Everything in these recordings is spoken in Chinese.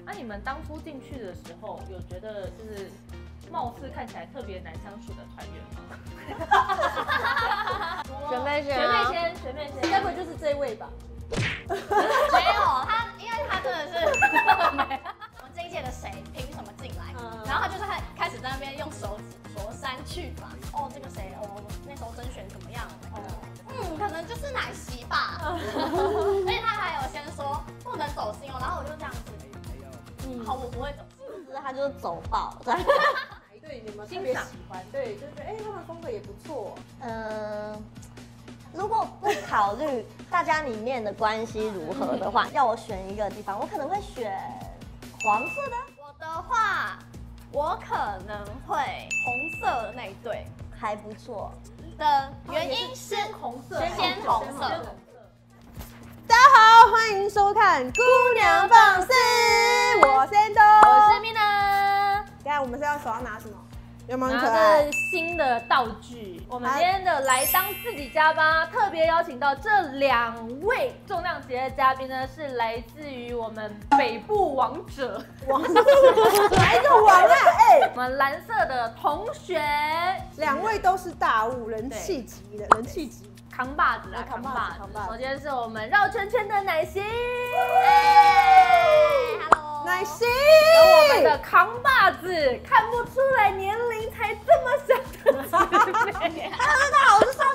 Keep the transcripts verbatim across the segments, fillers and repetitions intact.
那、啊、你们当初进去的时候，有觉得就是貌似看起来特别难相处的团员吗？ 学妹先， 学妹先，学妹先， 该不会就是这位吧？ 没有他，因为他真的是我们这一届的谁凭什么进来？嗯、然后他就是开开始在那边用手指说删去法。哦，这个谁？哦，那时候甄选怎么样？哦，嗯，可能就是奶昔吧。而且他还有先说不能走心哦，然后我就这样子，嗯，好，我不会走心， 就是他就是走爆。 对，你们特别喜欢，对，就觉得哎，他们风格也不错。 嗯。如果不考虑大家里面的关系如何的话，要我选一个地方，我可能会选黄色的。 我的话，我可能会红色的那一对， 还不错的原因是红色， 鲜红色。 大家好，欢迎收看《姑娘放肆》，我是 Endo， 我是 Mina。 等下我们是要手上拿什么？有没有很可拿爱？ 着新的道具，我们今天的来当自己家吧，特别邀请到这两位重量级的嘉宾呢，是来自于我们北部王者， 王哪一个王啊？哎， 我们蓝色的同学， 两位都是大物，人气级的，人气级。 扛把子啊， 扛把子扛把子首先是我们绕圈圈的奶昔， 哎 ，Hello， 奶昔， 哎我们的扛把子，看不出来年龄才这么小的姊妹。 大家好，我是莎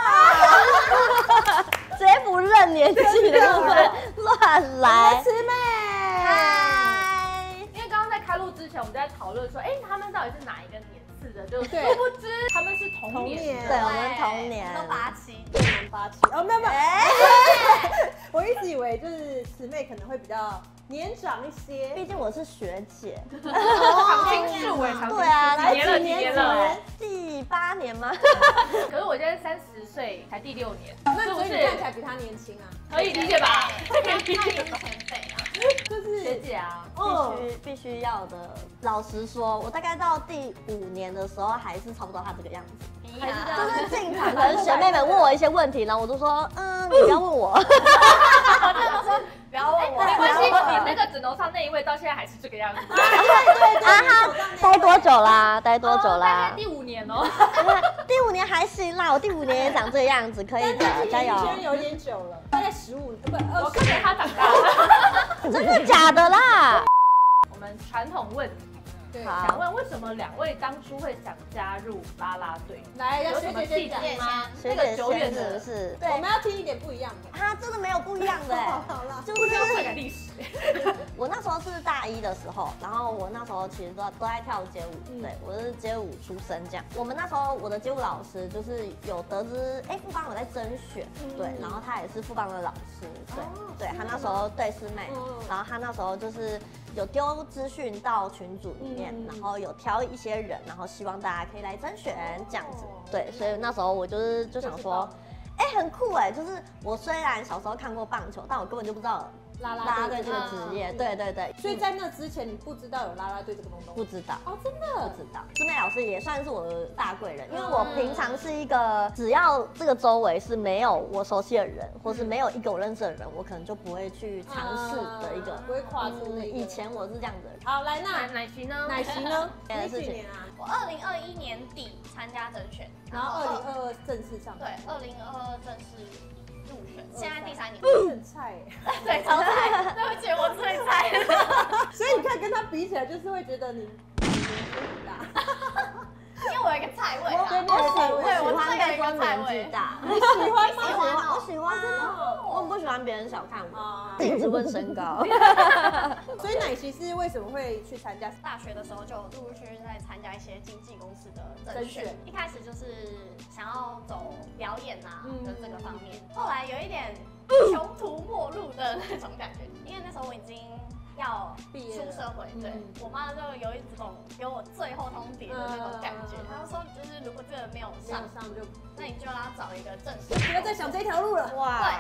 莎，直接不认年纪的部分乱来。 姊妹， 嗨， 因为刚刚在开录之前，我们在讨论说，哎，他们到底是哪一个年次的？就殊不知他们是同年的。 对，我们同年， 都八七。 八七哦，没有没有，我一直以为就是姊妹可能会比较年长一些， 毕竟我是学姐。 常青树哎，常青树。 对啊， 几年了？几年了？ 第八年吗？ 可是我现在三十岁，才第六年， 那所以是不是你看起来比他年轻啊？ 可以理解吧？ 可以理解吧？前辈啊， 就是学姐啊， 必须必须要的。老实说，我大概到第五年的时候，还是差不多他这个样子。 还是这样就是进场，可能学妹们问我一些问题，然后我就说，嗯，你不要问我。 我真的说不要问我， 没关系，你那个枕头上那一位到现在还是这个样子。 对对对， 啊，他待多久啦？待多久大啦概？第五年哦。 第五年还行啦，我第五年也长这个样子，可以的，加油。 圈有点久了，大概十五不二我看着他长大。 真的假的啦？ 我们传统问题， 对， 好想问为什么两位当初会想加入啦啦队？ 来，要有什么学姐先讲。 契机吗？ 学那个姐先是久远的不是？ 我们要听一点不一样的。 他真的没有不一样的哎， 好了， 就不知道这是个历史。 我那时候是大一的时候，然后我那时候其实都都在跳街舞，对我是街舞出身这样。我们那时候我的街舞老师就是有得知，哎，富邦有在甄选，对，然后他也是富邦的老师，对，对他那时候对师妹，然后他那时候就是有丢资讯到群组里面，然后有挑一些人，然后希望大家可以来甄选这样子，对，所以那时候我就是就想说，哎，很酷哎，就是我虽然小时候看过棒球，但我根本就不知道。 啦啦啦队这个职业，对对对， 所以在那之前你不知道有啦啦队这个东东， 不知道哦，真的不知道。师妹老师也算是我的大贵人，因为我平常是一个只要这个周围是没有我熟悉的人，或是没有一个我认识的人，我可能就不会去尝试的一个， 不会跨出那个。 以前我是这样的人。 好，来奶那奶昔呢？ 奶昔呢？ 你几年啊？ 我二零二一年底参加甄选， 然后二零二二正式上。 对，二零二二正式入选，现在第三年。 很菜对，超菜，对不起，我最菜了。 所以你看跟他比起来，就是会觉得你年纪很大， 因为我有一个菜味啊， 我喜对，我我喜欢被说真的有一个菜年纪味。 大， 你喜欢吗？ 我喜欢，我喜欢啊，我很不喜欢别人小看我，自己只问身高。 所以奶昔是为什么会去参加？ 大学的时候就陆陆续续在参加一些经纪公司的甄选，一开始就是想要走表演啊的这个方面，后来有一点穷途末路的那种感觉，因为那时候我已经要出社会，对我妈就有一种给我最后通牒的那种感觉，她就说就是如果这个没有上， 上就那你就要找一个正式， 不要再想这条路了。 哇，对，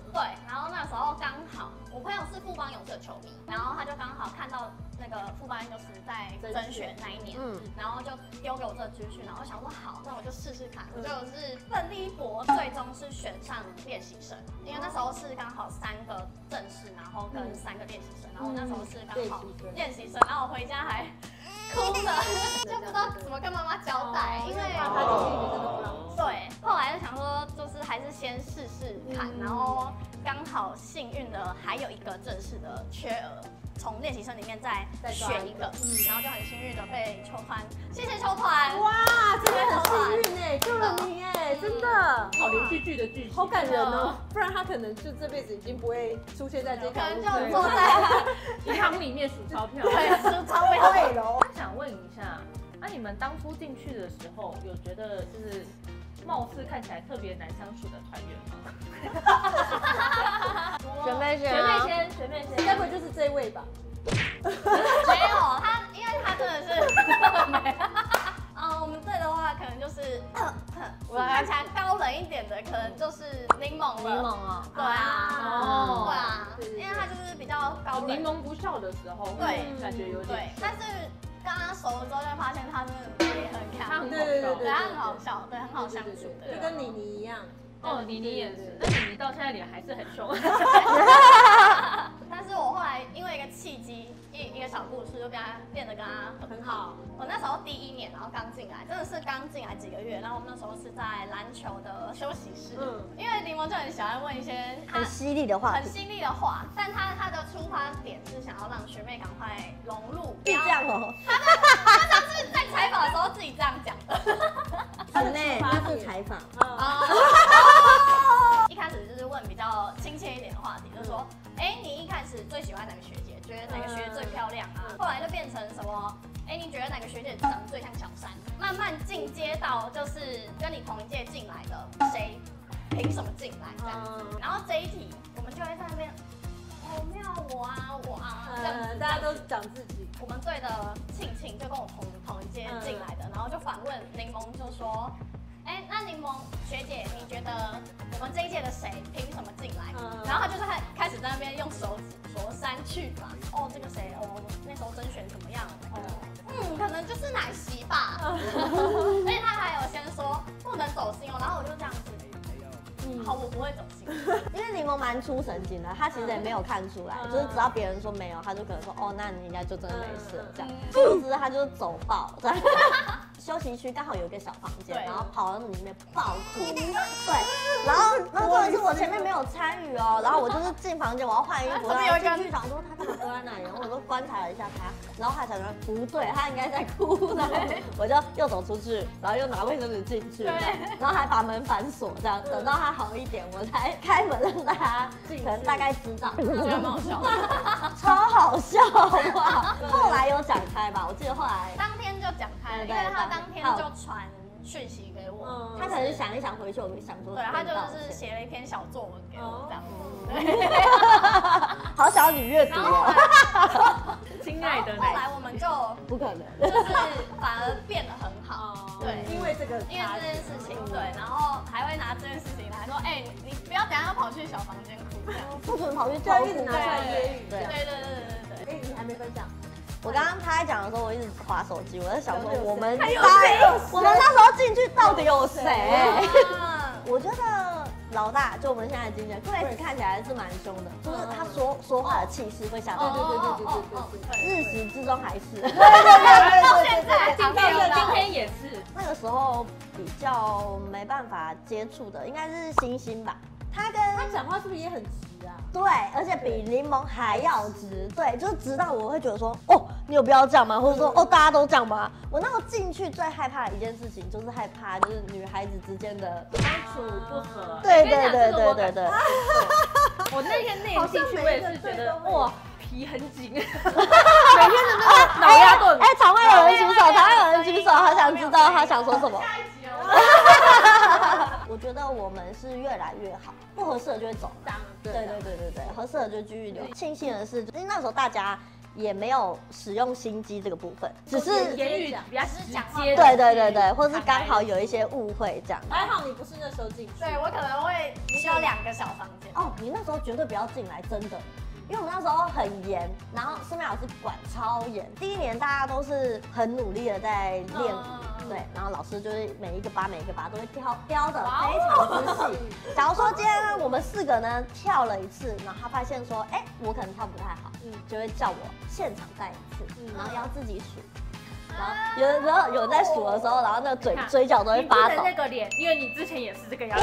对，然后那时候刚好我朋友是富邦勇士的球迷，然后他就刚好看到那个富邦勇士在甄选那一年，嗯，然后就丢给我这个资讯，然后我想说好，那我就试试看，我就是奋力搏，最终是选上练习生，因为那时候是刚好三个正式，然后跟三个练习生，然后我那时候是刚好练习生，然后我回家还哭了，就不知道怎么跟妈妈交代，因为他进去真的不让。 对，后来就想说，就是还是先试试看，然后刚好幸运的还有一个正式的缺额。从练习生里面再选一个，嗯，然后就很幸运的被球团，谢谢球团， 哇，真的很幸运哎，救了你哎，真的， 好连续剧的剧情， 好感人哦，不然他可能就这辈子已经不会出现在这条路， 可能就坐在银行里面数钞票， 对，数钞票。 对喽。 想问一下，那你们当初进去的时候，有觉得就是貌似看起来特别难相处的团员吗？ 学妹先， 学妹先，学妹先， 该不会就是这位吧？ 没有他，因为他真的是没。嗯，我们队的话，可能就是我看起来高冷一点的，可能就是柠檬了。 柠檬哦， 对啊， 哦， 对啊，因为他就是比较高冷。 柠檬不笑的时候， 对， 感觉有点。 对，但是刚刚熟了之后，就发现他真的也很强， 对对对对，他很好笑，对，很好相处的， 就跟妮妮一样。 哦，妮妮也是，那妮妮到现在脸还是很凶。 但是我后来因为一个契机，一一个小故事，就跟他变得跟他很好。我那时候第一年，然后刚进来，真的是刚进来几个月，然后我们那时候是在篮球的休息室，嗯，因为柠檬就很喜欢问一些很犀利的话， 很犀利的话，但他他的出发点是想要让学妹赶快融入， 是这样哦。 他他上次在采访的时候自己这样讲的。 很累，那是采访。 一开始就是问比较亲切一点的话题，就是说，哎，你一开始最喜欢哪个学姐？觉得哪个学姐最漂亮啊？后来就变成什么？哎，你觉得哪个学姐长得最像小三？慢慢进阶到就是跟你同一届进来的谁，凭什么进来这样子？然后这一题我们就会在那边，哦，没有我啊，我啊，这样子， 大家都讲自己。 我们队的庆庆就跟我同同一届进来的，然后就反问柠檬，就说。哎，那柠檬学姐，你觉得我们这一届的谁凭什么进来？嗯、然后他就是开开始在那边用手指说三去法。哦，这个谁？哦，那时候甄选怎么样？哦，嗯，可能就是奶昔吧。而且他还有先说不能走心哦，然后我就这样子。嗯，好，我不会走心， 因为柠檬蛮出神经的，他其实也没有看出来，嗯、就是只要别人说没有，他就可能说哦，那你应该就真的没事了这样。殊不知他就是走爆，在休息区刚好有一个小房间，然后跑到里面爆哭，对，然后那重点是我前面没有参与哦，然后我就是进房间我要换衣服，然后进去想说他干嘛蹲在那里，然后我就观察了一下他，然后他才说不对，他应该在哭，然后我就又走出去，然后又拿卫生纸进去，然后还把门反锁，这样等到他好一点，我才开门让大家可能大概知道， 我觉得蛮好笑， 超好笑哇！后来有讲开吧？我记得后来当天就讲开了，因为他当天就传讯息给我， 他可能想一想回去，我就想说， 对，他就是写了一篇小作文给我这样， 对，好想要你阅读哦， 亲爱的。 后来我们就不可能， 就是反而变得很好，对， 因为这个， 因为这件事情，对，然后还会拿这件事情来说，哎，你不要等下要跑去小房间哭这样， 不准跑去就一直拿出来揶揄， 对对对对对。 哎，你还没分享。 我刚刚他在讲的时候，我一直滑手机，我在想说我们还有谁？我们那时候进去到底有谁？我觉得老大就我们现在的经纪人 Grace 看起来是蛮凶的，就是他说说话的气势会吓到， 对对对对对对对， 日始至终还是，对对对，到现在今天今天也是， 那个时候比较没办法接触的应该是星星吧，他跟他讲话是不是也很直啊？ 对，而且比柠檬还要直，对，就是直到我会觉得说，哦，你有必要这样吗？或者说，哦，大家都这样吗？我那时候进去最害怕的一件事情，就是害怕就是女孩子之间的相处不合。 对对对对对对。 我那天那进去，我也是觉得哇，皮很紧，每天的那个脑压都很。 哎，场外有人举手，场外有人举手，好想知道他想说什么。我觉得我们是越来越好，不合适的就会走。对对对对对，合适的就继续留。庆幸的是，因为那时候大家也没有使用心机这个部分，只是言语比较直接。 对对对对，或是刚好有一些误会这样。 还好你不是那时候进去。 对我可能会需要两个小房间。 哦，你那时候绝对不要进来，真的。因为我们那时候很严，然后师妹老师管超严。第一年大家都是很努力的在练舞，对，然后老师就是每一个八每一个八都会挑雕的非常仔细。假如说今天我们四个呢跳了一次，然后他发现说，哎，我可能跳不太好，嗯，就会叫我现场带一次，然后要自己数。然后有的时候有在数的时候，然后那个嘴嘴角都会发抖。 那个脸，因为你之前也是这个样子。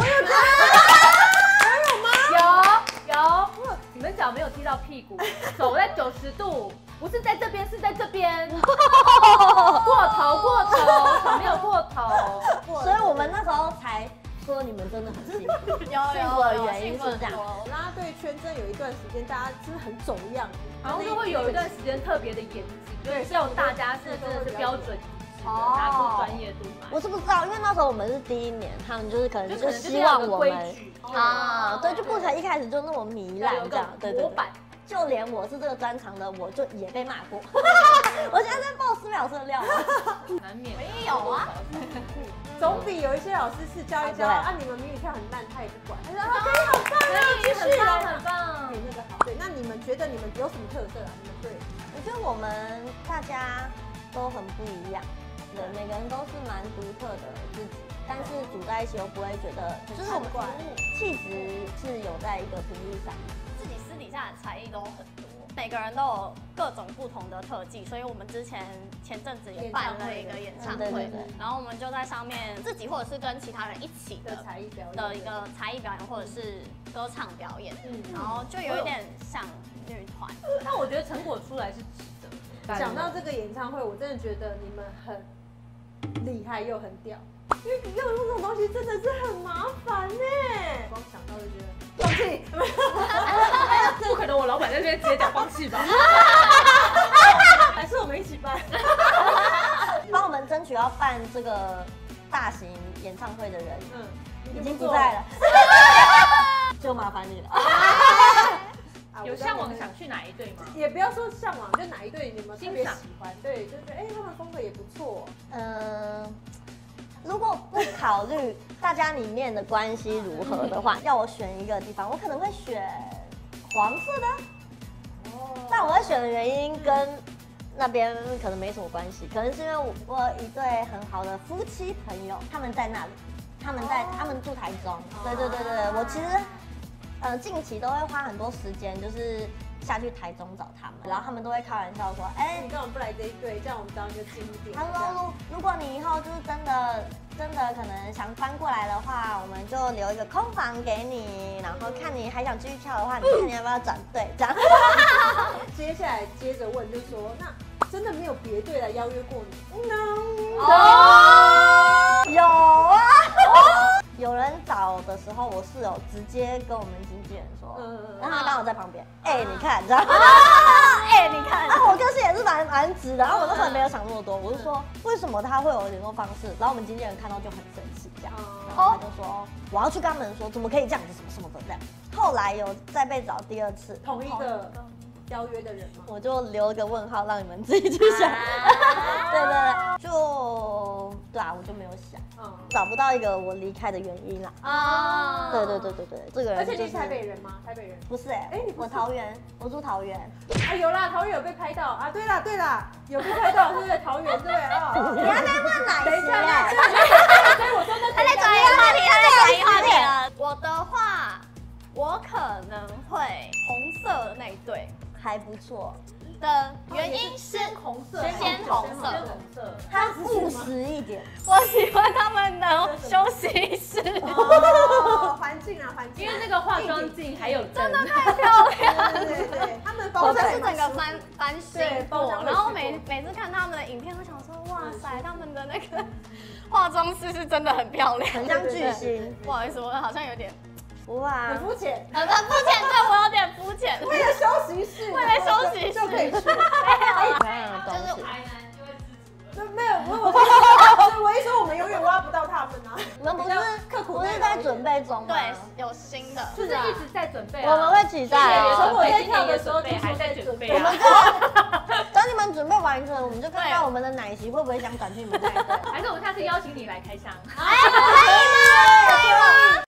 有有，你们脚没有踢到屁股，手在九十度，不是在这边，是在这边，过头过头，手没有过头， 所以我们那时候才说你们真的很幸福。 有幸福的原因是这样， 拉队圈真的有一段时间，大家真的很走样， 然后就会有一段时间特别的严谨，对，像大家是真的是标准。拿出专业度来， 我是不知道，因为那时候我们是第一年，他们就是可能就希望我们啊，对，就不可以一开始就那么糜烂这样，对对对。就连我是这个专长的，我就也被骂过。我现在在爆师妹老师的料吗？ 难免， 我也有啊。 总比有一些老师是教一教啊，你们明明跳很烂，他也不管，他说啊可以好棒啊，继续来，很棒， 比那个好。对，那你们觉得你们有什么特色啊？你们对？ 我觉得我们大家都很不一样。对，每个人都是蛮独特的自己，但是组在一起又不会觉得，就是我们气质是有在一个频率上， 自己私底下的才艺都很多，每个人都有各种不同的特技，所以我们之前前阵子也办了一个演唱会，然后我们就在上面自己或者是跟其他人一起的才艺表演的一个才艺表演或者是歌唱表演，然后就有一点像女团， 但我觉得成果出来是值得。 讲到这个演唱会，我真的觉得你们很厉害又很屌，因为要录这种东西真的是很麻烦呢。光想到就觉得放弃， 不可能，我老板在这边直接讲放弃吧？ 还是我们一起办？ 帮我们争取要办这个大型演唱会的人，嗯，已经不在了，就麻烦你了。 有向往想去哪一队吗？ 也不要说向往，就哪一队你们特别喜欢？对，就觉得哎，他们风格也不错。 嗯，如果不考虑大家里面的关系如何的话，要我选一个地方，我可能会选黄色的。哦。但我会选的原因跟那边可能没什么关系，可能是因为我我有一对很好的夫妻朋友，他们在那里，他们在他们住台中。对对对对，我其实。呃，近期都会花很多时间，就是下去台中找他们，然后他们都会开玩笑说，哎， 你干嘛不来这一队？这样我们找你就近一点。 他说，如如果你以后就是真的真的可能想搬过来的话，我们就留一个空房给你，然后看你还想继续跳的话，你看你要不要转队这样。 接下来接着问，就说那真的没有别队来邀约过你 ？No。 哦，有啊。有人找的时候，我室友直接跟我们经纪人说，然后他刚好在旁边，哎，你看，你知道吗？哎，你看，啊，我个性也是蛮蛮直的，然后我那时候没有想那么多，我就说为什么他会有联络方式，然后我们经纪人看到就很生气，这样，然后他就说我要去跟他们说，怎么可以这样子，什么什么的这样。后来有再被找第二次， 同一个邀约的人吗？ 我就留一个问号，让你们自己去想。对对对，就对啊，我就没有想，找不到一个我离开的原因啦。啊，对对对对对，这个人。 而且你是台北人吗？台北人？ 不是哎，哎，我桃园，我住桃园。 啊，有啦，桃园有被拍到啊。对啦对啦，有被拍到，是不是桃园？对啊。 你还在问哪一等一下， 所以我说那他在转移话题，他在转移话题了。我的话，我可能会红色的那一队。 还不错的原因是红色， 鲜红色， 它务实一点。 我喜欢他们的休息室， 哦，环境啊环境， 因为那个化妆镜还有真的太漂亮了， 对对对，他们包真是整个翻翻新过，然后每每次看他们的影片，我想说哇塞，他们的那个化妆师是真的很漂亮， 很像巨星。 不好意思，我好像有点。 哇， 很肤浅， 很肤浅，对我有点肤浅。 为了休息室， 为了休息室就可以去， 没有东西。 没有，我我所以我一说我们永远挖不到他们啊。 你们不是刻苦，不是在准备中吗？ 对，有新的， 就是一直在准备啊。 我们会期待， 从我在跳的时候就还在准备啊。 准备完成，我们就看看我们的奶昔会不会想转去你们那一队。 还是我们下次邀请你来开箱？ 哎，可以吗？